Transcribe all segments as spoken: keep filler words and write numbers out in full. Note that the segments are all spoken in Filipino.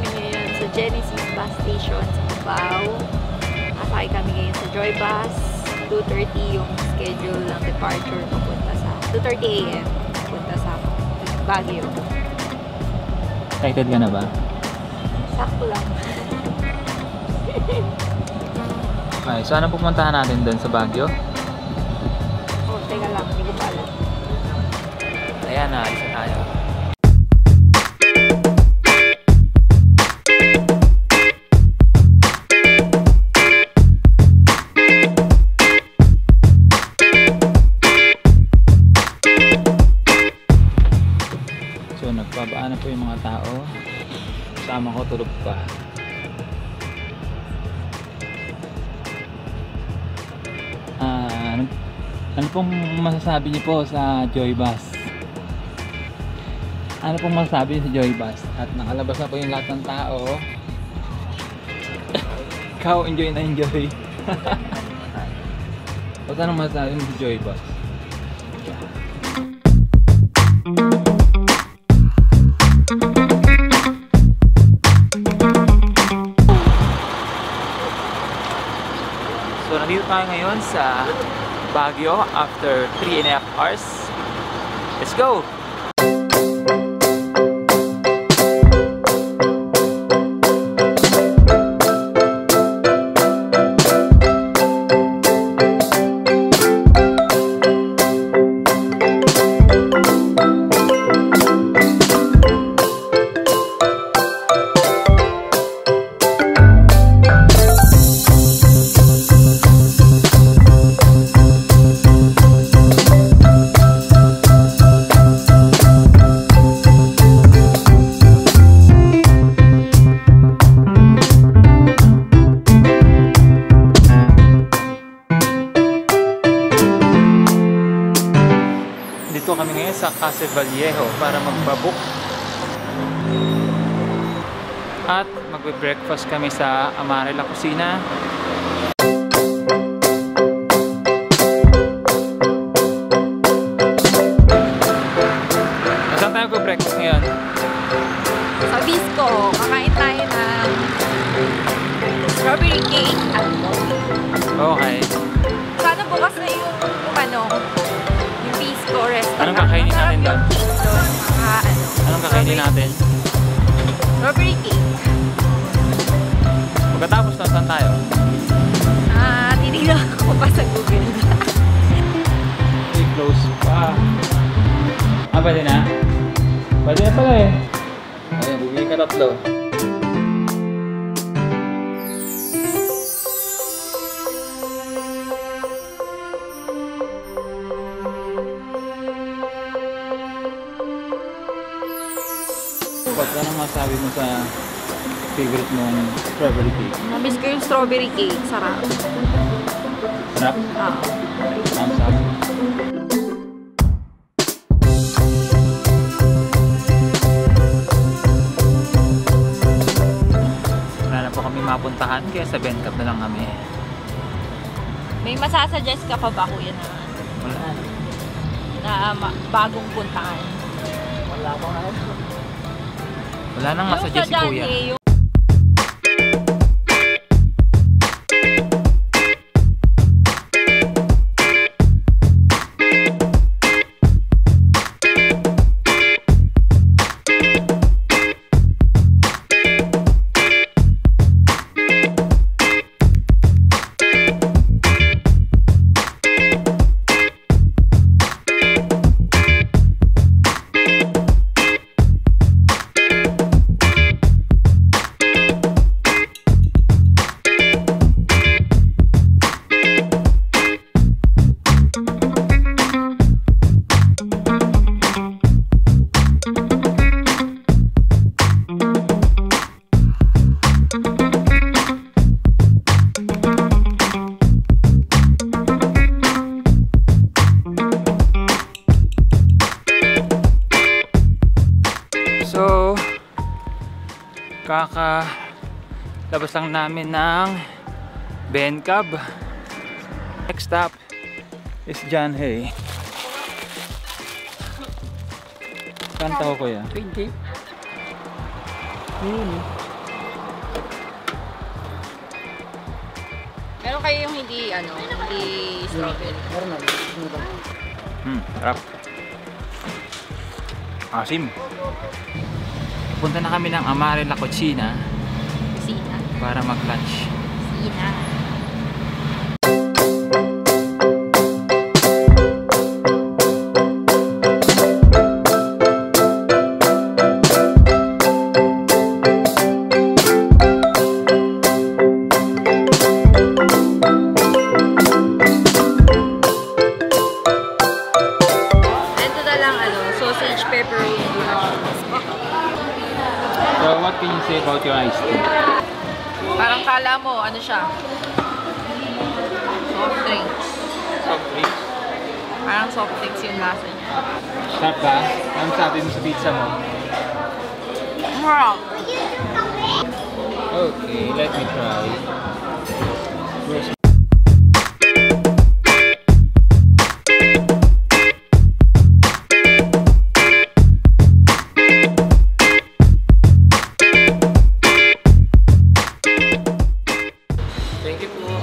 kami ngayon sa Genesis Bus Station sa Cubao. Asakay kami ngayon sa Joy Bus. two thirty yung schedule ng departure papunta sa two thirty A M papunta sa Baguio. Excited ka na ba? Sakto lang. Okay, so ano pupuntahan natin doon sa Baguio? Oh, teka lang, hindi ko pa alam. Ayan na, isa tayo. So nagbabaan na po yung mga tao. Kasama ko tulog pa. Ah, ano, ano pong masasabi niyo po sa Joy Bus? Ano pong masasabi niyo sa Joy Bus? At nakalabas na po yung lahat ng tao. Ikaw, enjoy na enjoy. At anong masasabi mo sa Joy Bus? So nandito tayo ngayon sa Baguio after three and a half hours. Let's go! Dito kami ngayon sa Casa Vallejo para magbabook at magbe-breakfast kami sa Amarela Kusina. Saan tayo magbe-breakfast ngayon? Sa Bisco, kakain tayo ng strawberry cake at Okay. sana bukas na yung ano, yung Bisco restaurant. Anong kakainin natin doon? Ah, ano, Anong kakainin natin? strawberry cake. Pagkatapos na, saan tayo? Ah, tinignan ko pa sa Google. Hey, close pa. Ah, pwede na? Pwede na pala eh. Ayun, bibili ka tatlo. Ano masabi mo sa favorite mong strawberry cake? Namiss ko yung strawberry cake. Sarap. Sarap? Ah. Ang sarap. Wala na po kami mapuntahan kaya sa Bencap na lang kami. May masasuggest ka pa ba, kuya, na, Wala na. na ma- bagong puntahan? Wala pa nga. Wala nang Yung masuggest si sa kuya. Dante, yung kaka labas lang namin ng Bencap. Next stop is John Hay. Kanta ko kuya. twenty. Hmm. kayo yung hindi, ano, hindi strawberry. Meron na. Hmm, sarap. Asim. Punta na kami ng Amare La Cocina Kusina. para mag-lunch. Kusina. Ito na lang, ano, sausage, pepperoni. So, what can you say about your iced tea? Parang kala mo, ano siya? Soft drinks. Soft drinks? Parang soft drinks yung lasa niya. Sarap ba? Ano sabi mo sa pizza mo? Wow! Okay, let me try. Where's Thank you po.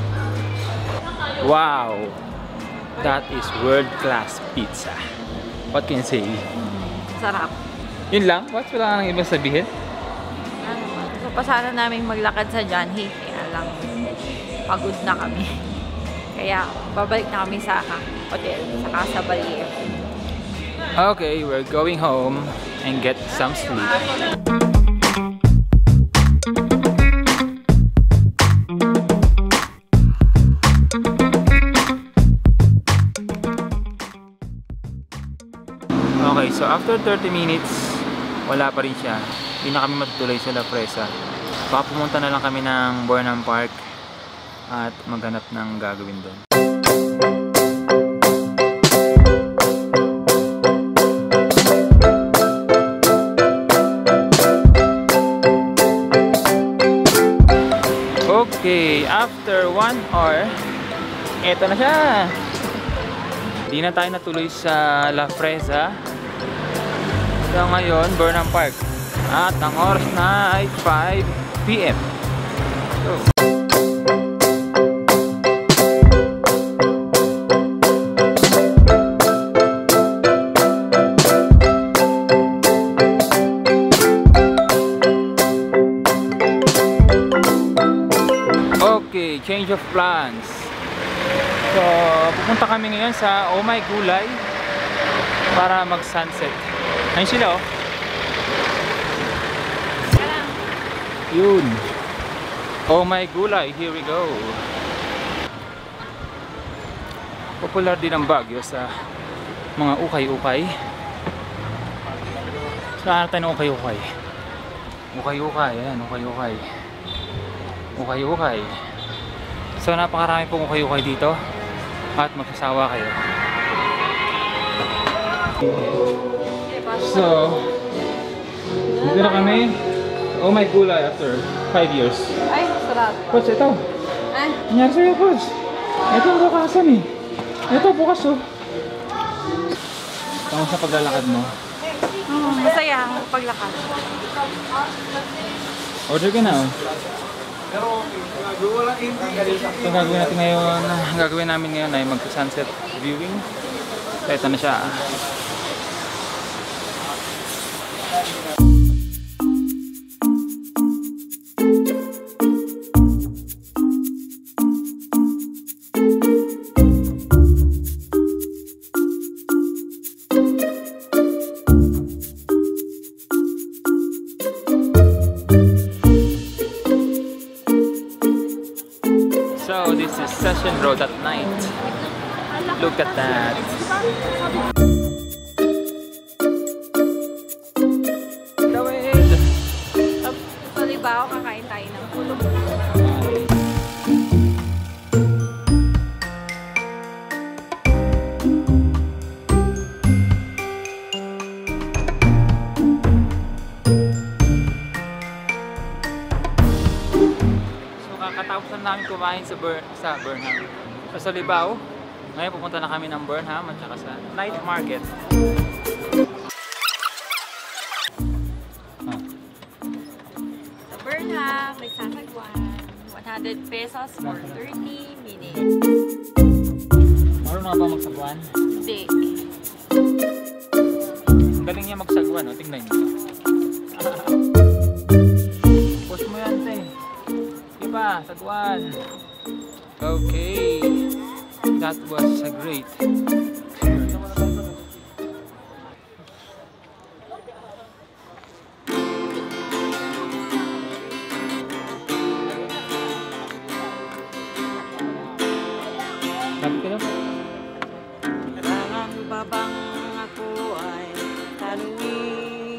Wow! That is world-class pizza. What can you say? Sarap. Yun lang? What? Wala nang ibang sabihin? Ano ba? So, pa sana namin maglakad sa Janhi. Kaya lang, pagod na kami. Kaya, babalik na kami sa hotel, saka sa Balier. Okay, we're going home and get some sleep. Okay, so after thirty minutes, wala pa rin siya. Hindi na kami matutuloy sa La Fresa. Baka pumunta na lang kami ng Burnham Park at maghanap ng gagawin doon. Okay, after one hour, eto na siya. Hindi na tayo natuloy sa La Fresa. So ngayon, Burnham Park. At ang oras na ay five p m So, okay, change of plans. So, pupunta kami ngayon sa Oh My Gulay para mag-sunset. Ayun sila oh. Yun. Oh My Gulay, here we go. Popular din ang Baguio sa mga ukay-ukay. Saan tayo ng ukay-ukay? Ukay-ukay, ayan, ukay-ukay. Ukay-ukay. So napakarami pong ukay-ukay dito at magsasawa kayo. So, dito na kami. Oh My Gulay after five years. Ay, sarap. Coach, ito. Ay, Nangyari sa'yo, Coach. Ito ang bukasan eh. Ito, bukas oh. Tama sa paglalakad mo. mm, masaya ang paglakad. Order ka na oh. So, gagawin natin ngayon, ang gagawin namin ngayon ay mag-sunset viewing. So, ito na siya. So this is Session Road at night. Look at that. Gawin! Sa Libao, kakain tayo ng pulog. Kakatapos na namin kumain sa, Bur sa Burnham. So sa Libao, ngayon pupunta na kami ng Burnham at saka sa night market. Sa Burnham, nagsasagwan. What hundred pesos for thirty minutes. Marunong ka ba magsagwan? Hindi. Ang galing niya magsagwan, no? Tingnan niyo. Post mo yan, te. Diba? Sagwan. Okay. That was a great. Lapit ka na po. Kailangan ba bang ako ay tanungin?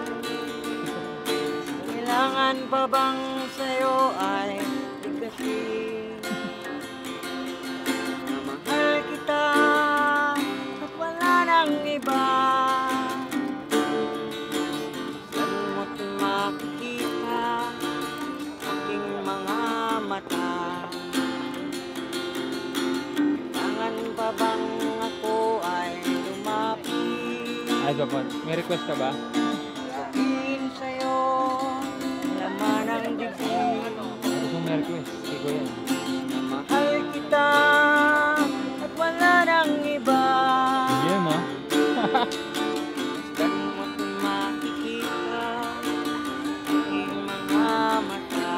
Kailangan ba bang sa'yo ay bigkasin? Na mahal kita at wala nang iba. Saan mo't makikita aking mga mata? Kailangan ba bang ako ay lumapit? Ay, ba may request ka ba? Sabihin sa'yo, laman ang dibdib. Gusto mo may request? Sige ko yan. Na mahal kita at wala nang iba. Sige mo. Saan mo't makikita aking mga mata?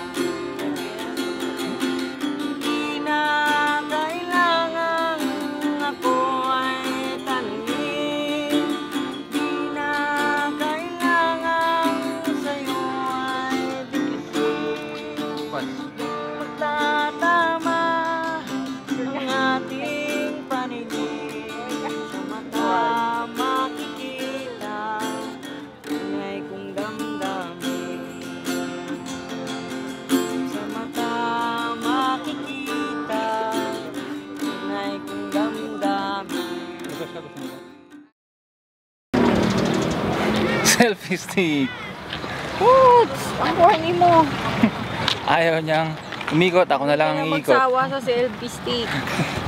Hindi na kailangan ako ay tanungin. Di na kailangan sa'yo ay bigkasin. Pas. Magtatama ang ating paningin. Sa mata makikita tunay kong damdamin. Sa mata makikita tunay kong damdamin. Request ka, gusto mo. Selfie stick. Woods! Ang corny mo. Ayaw niyang umikot. Ako na lang ang Hindi iikot. magsawa sa selfie stick.